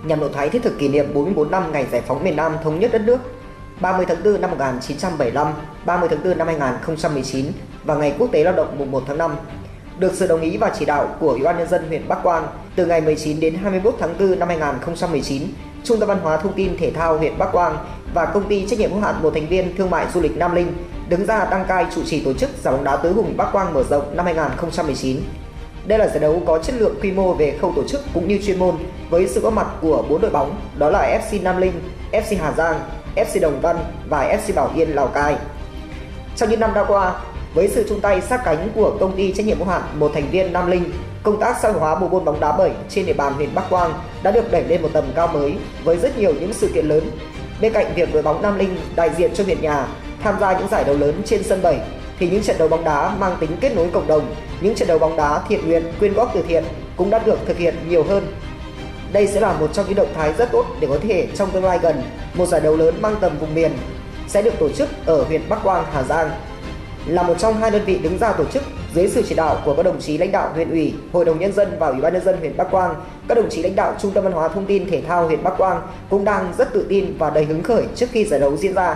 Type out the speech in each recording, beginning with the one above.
nhằm động thái thiết thực kỷ niệm 44 năm ngày giải phóng miền Nam thống nhất đất nước 30 tháng 4 năm 1975, 30 tháng 4 năm 2019 và Ngày Quốc tế Lao động mùng 1 tháng 5. Được sự đồng ý và chỉ đạo của Ủy ban Nhân dân huyện Bắc Quang, từ ngày 19 đến 21 tháng 4 năm 2019, Trung tâm Văn hóa Thông tin Thể thao huyện Bắc Quang và Công ty trách nhiệm hữu hạn một thành viên thương mại du lịch Nam Linh đứng ra đăng cai chủ trì tổ chức giải bóng đá tứ hùng Bắc Quang mở rộng năm 2019. Đây là giải đấu có chất lượng quy mô về khâu tổ chức cũng như chuyên môn với sự góp mặt của 4 đội bóng, đó là FC Nam Linh, FC Hà Giang, FC Đồng Văn và FC Bảo Yên Lào Cai. Trong những năm đã qua, với sự chung tay sát cánh của Công ty trách nhiệm hữu hạn một thành viên Nam Linh, công tác xã hội hóa bộ môn bóng đá bẩy trên địa bàn huyện Bắc Quang đã được đẩy lên một tầm cao mới với rất nhiều những sự kiện lớn. Bên cạnh việc đội bóng Nam Linh đại diện cho huyện nhà tham gia những giải đấu lớn trên sân bẩy, thì những trận đấu bóng đá mang tính kết nối cộng đồng, những trận đấu bóng đá thiện nguyện quyên góp từ thiện cũng đã được thực hiện nhiều hơn. Đây sẽ là một trong những động thái rất tốt để có thể trong tương lai gần, một giải đấu lớn mang tầm vùng miền sẽ được tổ chức ở huyện Bắc Quang, Hà Giang. Là một trong hai đơn vị đứng ra tổ chức dưới sự chỉ đạo của các đồng chí lãnh đạo huyện ủy, Hội đồng Nhân dân và Ủy ban Nhân dân huyện Bắc Quang, các đồng chí lãnh đạo Trung tâm Văn hóa Thông tin Thể thao huyện Bắc Quang cũng đang rất tự tin và đầy hứng khởi trước khi giải đấu diễn ra.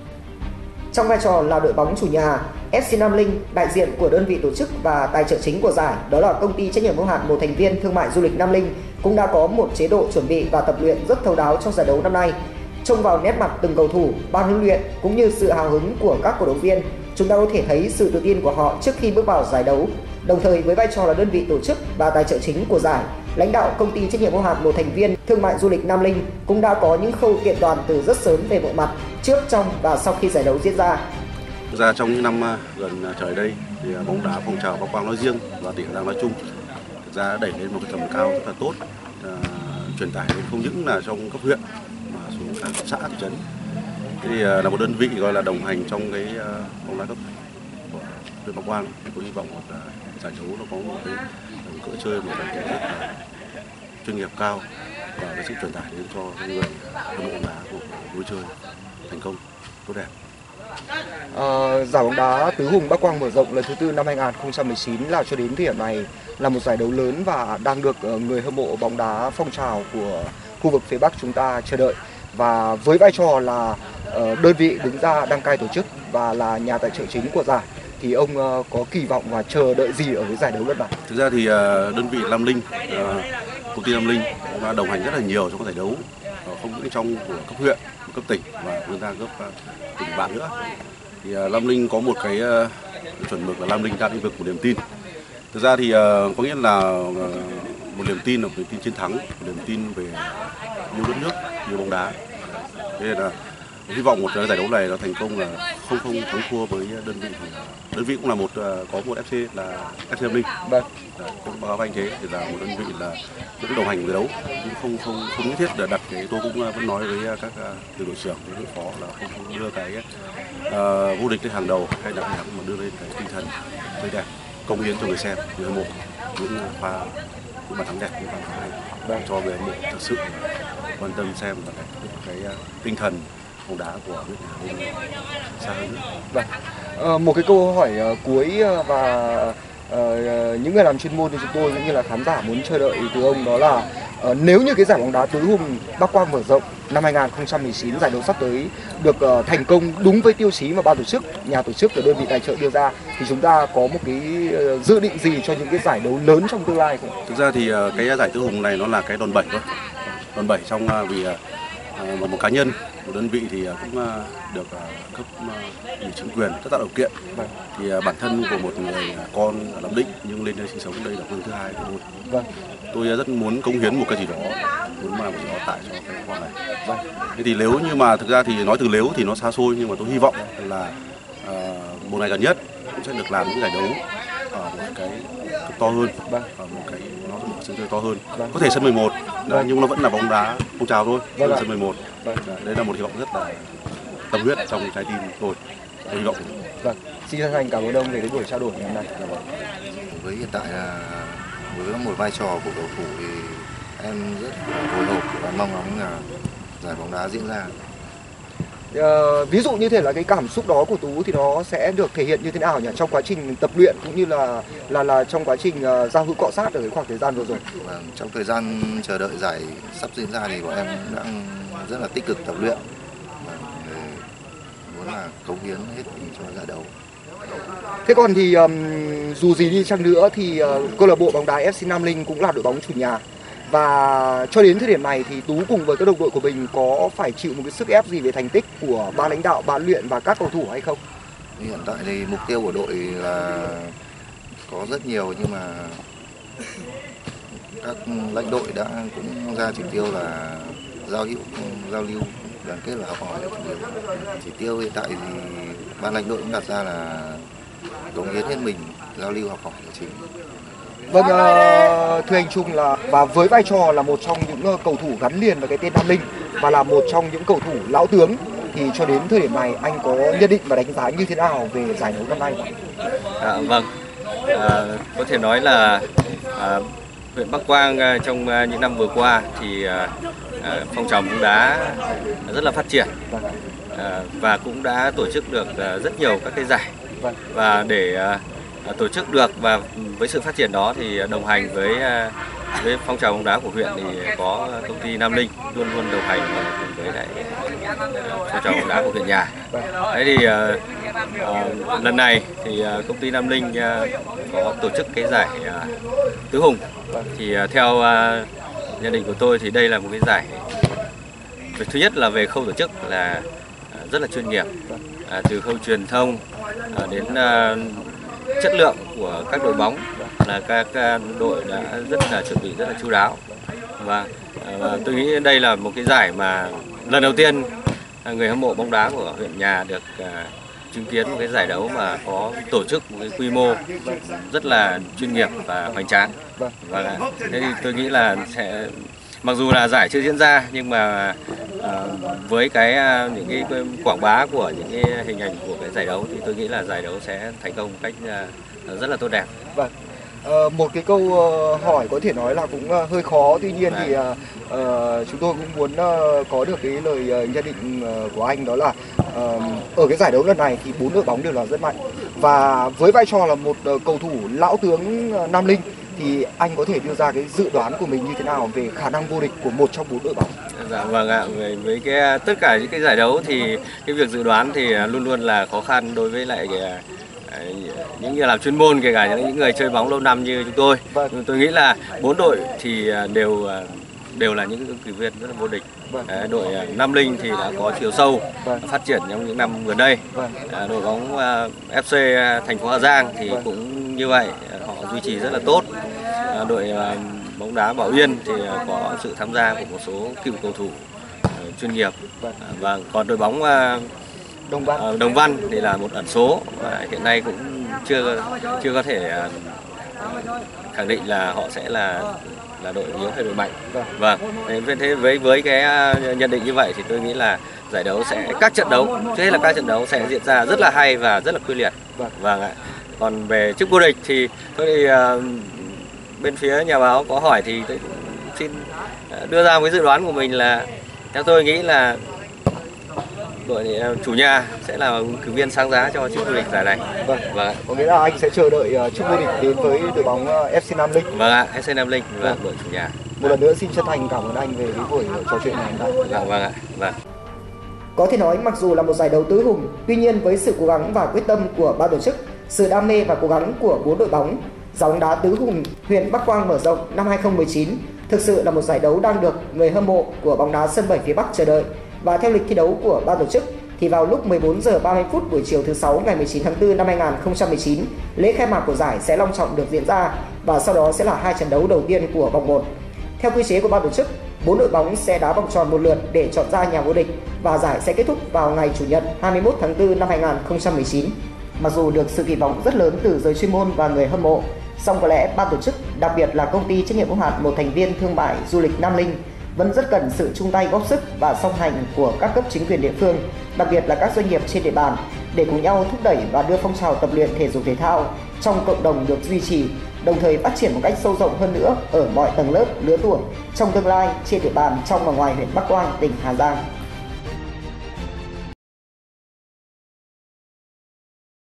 Trong vai trò là đội bóng chủ nhà, FC Nam Linh, đại diện của đơn vị tổ chức và tài trợ chính của giải, đó là Công ty trách nhiệm hữu hạn một thành viên thương mại du lịch Nam Linh, cũng đã có một chế độ chuẩn bị và tập luyện rất thấu đáo trong giải đấu năm nay. Trông vào nét mặt từng cầu thủ, ban huấn luyện cũng như sự hào hứng của các cổ động viên, chúng ta có thể thấy sự tự tin của họ trước khi bước vào giải đấu. Đồng thời với vai trò là đơn vị tổ chức và tài trợ chính của giải, lãnh đạo Công ty trách nhiệm hữu hạn một thành viên thương mại du lịch Nam Linh cũng đã có những khâu kiện toàn từ rất sớm về mọi mặt, trước, trong và sau khi giải đấu diễn ra. Thực ra trong những năm gần trở đây thì bóng đá phong trào Bắc Quang nói riêng và tỉnh Hà Giang nói chung thực ra đẩy lên một cái tầm cao rất là tốt, truyền tải đến không những là trong cấp huyện mà xuống các xã thị trấn. Thì là một đơn vị gọi là đồng hành trong cái bóng đá cấp của huyện Bắc Quang, thì tôi hy vọng một giải đấu nó có một cái cỡ chơi một cái rất là chuyên nghiệp cao và cái sự truyền tải đến cho người hâm mộ bóng đá của vui chơi thành công tốt đẹp. Giải bóng đá tứ hùng Bắc Quang mở rộng lần thứ 4 năm 2019 là cho đến thời điểm này là một giải đấu lớn và đang được người hâm mộ bóng đá phong trào của khu vực phía Bắc chúng ta chờ đợi. Và với vai trò là đơn vị đứng ra đăng cai tổ chức và là nhà tài trợ chính của giải, thì ông có kỳ vọng và chờ đợi gì ở cái giải đấu lần này? Thực ra thì đơn vị Nam Linh, công ty Nam Linh cũng đã đồng hành rất là nhiều trong cái giải đấu, không những trong của cấp huyện, cấp tỉnh và vươn ra cấp tỉnh bạn nữa. Thì Nam Linh có một cái chuẩn mực là Nam Linh đạt lĩnh vực một niềm tin. Thực ra thì có nghĩa là một niềm tin là một niềm tin chiến thắng, một niềm tin về yêu đất nước, yêu bóng đá. Thế nên là hy vọng một giải đấu này là thành công, là không thắng thua với đơn vị. Đơn vị cũng là có một FC là FC Nam Linh. Vâng. Cũng báo với anh thế thì là một đơn vị là cũng đồng hành giải đấu, nhưng không nhất thiết là đặt cái, tôi cũng vẫn nói với các từ đội trưởng với đội phó là không đưa cái vô địch lên hàng đầu hay là mà đưa lên cái tinh thần tươi đẹp, cống hiến cho người xem, người hâm mộ, những pha những bàn thắng đẹp, những bàn thắng hay cho người hâm mộ thực sự quan tâm xem và cái tinh thần bóng đá của huyện Hà Giang xa hơn nữa. Vâng. Một cái câu hỏi cuối và những người làm chuyên môn như chúng tôi cũng như là khán giả muốn chờ đợi từ ông, đó là nếu như cái giải bóng đá tứ hùng Bắc Quang mở rộng năm 2019, giải đấu sắp tới được thành công đúng với tiêu chí mà ban tổ chức, nhà tổ chức và đơn vị tài trợ đưa ra, thì chúng ta có một cái dự định gì cho những cái giải đấu lớn trong tương lai không? Thực ra thì cái giải tứ hùng này nó là cái đòn bẩy thôi, đòn bẩy trong vì một cá nhân, một đơn vị thì cũng được cấp chính quyền rất tạo điều kiện. Thì bản thân của một người con ở Nam Định nhưng lên đây sinh sống đây là quê thứ hai của tôi. Vâng. Tôi rất muốn cống hiến một cái gì đó, muốn làm gì đó tại cho cái khoa này. Vâng. Thế thì nếu như mà thực ra thì nói từ nếu thì nó xa xôi, nhưng mà tôi hy vọng là một ngày gần nhất cũng sẽ được làm những giải đấu ở một cái to hơn, ở một cái nó một sân chơi to hơn. Có thể sân 11, nhưng nó vẫn là bóng đá phong trào thôi, sân 11. Đấy là một hy vọng rất là tâm huyết trong trái tim tôi hy vọng. Vâng, xin chân thành cảm ơn ông về cái buổi trao đổi ngày hôm nay. Với hiện tại là với một vai trò của cầu thủ thì em rất hồi hộp và mong ngóng là giải bóng đá diễn ra. Ví dụ như thế là cái cảm xúc đó của Tú thì nó sẽ được thể hiện như thế nào nhỉ, trong quá trình tập luyện cũng như là trong quá trình giao hữu cọ sát ở cái khoảng thời gian vừa rồi? Trong thời gian chờ đợi giải sắp diễn ra thì bọn em đang rất là tích cực tập luyện, muốn là cống hiến hết mình cho giải đấu. Thế còn thì dù gì đi chăng nữa thì câu lạc bộ bóng đá FC Nam Linh cũng là đội bóng chủ nhà, và cho đến thời điểm này thì Tú cùng với các đồng đội của mình có phải chịu một cái sức ép gì về thành tích của ban lãnh đạo, ban luyện và các cầu thủ hay không? Hiện tại thì mục tiêu của đội là có rất nhiều, nhưng mà các lãnh đội đã cũng ra chỉ tiêu là giao lưu, đoàn kết và học hỏi là chủ yếu. Chỉ tiêu hiện tại thì ban lãnh đội cũng đặt ra là cống hiến hết mình, giao lưu học hỏi là chính. Vâng, thưa anh Trung, là và với vai trò là một trong những cầu thủ gắn liền với cái tên Nam Linh và là một trong những cầu thủ lão tướng, thì cho đến thời điểm này anh có nhận định và đánh giá như thế nào về giải đấu năm nay? Vâng, có thể nói là huyện Bắc Quang trong những năm vừa qua thì phong trào bóng đá rất là phát triển, và cũng đã tổ chức được rất nhiều các cái giải, và để tổ chức được và với sự phát triển đó thì đồng hành với phong trào bóng đá của huyện thì có công ty Nam Linh luôn luôn đồng hành cùng với lại phong trào bóng đá của huyện nhà. Thế thì lần này thì công ty Nam Linh có tổ chức cái giải tứ hùng, thì theo nhận định của tôi thì đây là một cái giải thứ nhất là về khâu tổ chức là rất là chuyên nghiệp, từ khâu truyền thông đến chất lượng của các đội bóng, là các đội đã rất là chuẩn bị rất là chu đáo, và tôi nghĩ đây là một cái giải mà lần đầu tiên người hâm mộ bóng đá của huyện nhà được chứng kiến một cái giải đấu mà có tổ chức một cái quy mô rất là chuyên nghiệp và hoành tráng. Và thế thì tôi nghĩ là sẽ, mặc dù là giải chưa diễn ra nhưng mà với những cái quảng bá của những cái hình ảnh của cái giải đấu thì tôi nghĩ là giải đấu sẽ thành công một cách rất là tốt đẹp. Vâng. Một cái câu hỏi có thể nói là cũng hơi khó, tuy nhiên thì chúng tôi cũng muốn có được cái lời nhận định của anh, đó là ở cái giải đấu lần này thì 4 đội bóng đều là rất mạnh, và với vai trò là một cầu thủ lão tướng Nam Linh thì anh có thể đưa ra cái dự đoán của mình như thế nào về khả năng vô địch của một trong 4 đội bóng? Dạ vâng ạ, với cái tất cả những cái giải đấu thì cái việc dự đoán thì luôn luôn là khó khăn đối với lại những người làm chuyên môn, kể cả những người chơi bóng lâu năm như chúng tôi. Tôi nghĩ là 4 đội thì đều là những ứng cử viên rất là vô địch. Đội Nam Linh thì đã có chiều sâu phát triển trong những năm gần đây. Đội bóng FC thành phố Hà Giang thì cũng như vậy, họ duy trì rất là tốt. Đội bóng đá Bảo Yên thì có sự tham gia của một số cựu cầu thủ chuyên nghiệp. Và còn đội bóng Đồng Văn thì là một ẩn số và hiện nay cũng chưa có thể khẳng định là họ sẽ là đội yếu hay đội mạnh. Vâng. Thế với cái nhận định như vậy thì tôi nghĩ là giải đấu sẽ các trận đấu sẽ diễn ra rất là hay và rất là quyết liệt. Vâng ạ. Còn về chức vô địch thì tôi thì bên phía nhà báo có hỏi thì tôi xin đưa ra một cái dự đoán của mình là theo tôi nghĩ là đội chủ nhà sẽ là ứng cử viên sáng giá cho chức vô địch giải này. Vâng. Có nghĩa là anh sẽ chờ đợi chức vô địch đến với đội bóng FC Nam Linh. Vâng ạ, FC Nam Linh là đội chủ nhà. Một lần nữa xin chân thành cảm ơn anh về cái buổi trò chuyện này hôm nay. Vâng ạ. Vâng. Có thể nói mặc dù là một giải đấu tứ hùng, tuy nhiên với sự cố gắng và quyết tâm của ban tổ chức, sự đam mê và cố gắng của 4 đội bóng, giải bóng đá tứ hùng huyện Bắc Quang mở rộng năm 2019 thực sự là một giải đấu đang được người hâm mộ của bóng đá sân 7 phía Bắc chờ đợi. Và theo lịch thi đấu của ban tổ chức thì vào lúc 14 giờ 30 phút buổi chiều thứ 6 ngày 19 tháng 4 năm 2019, lễ khai mạc của giải sẽ long trọng được diễn ra và sau đó sẽ là 2 trận đấu đầu tiên của vòng 1. Theo quy chế của ban tổ chức, 4 đội bóng sẽ đá vòng tròn một lượt để chọn ra nhà vô địch và giải sẽ kết thúc vào ngày Chủ nhật 21 tháng 4 năm 2019. Mặc dù được sự kỳ vọng rất lớn từ giới chuyên môn và người hâm mộ, song có lẽ ban tổ chức, đặc biệt là công ty trách nhiệm hữu hạn một thành viên thương mại du lịch Nam Linh vẫn rất cần sự chung tay góp sức và song hành của các cấp chính quyền địa phương, đặc biệt là các doanh nghiệp trên địa bàn để cùng nhau thúc đẩy và đưa phong trào tập luyện thể dục thể thao trong cộng đồng được duy trì, đồng thời phát triển một cách sâu rộng hơn nữa ở mọi tầng lớp, lứa tuổi trong tương lai trên địa bàn trong và ngoài huyện Bắc Quang, tỉnh Hà Giang.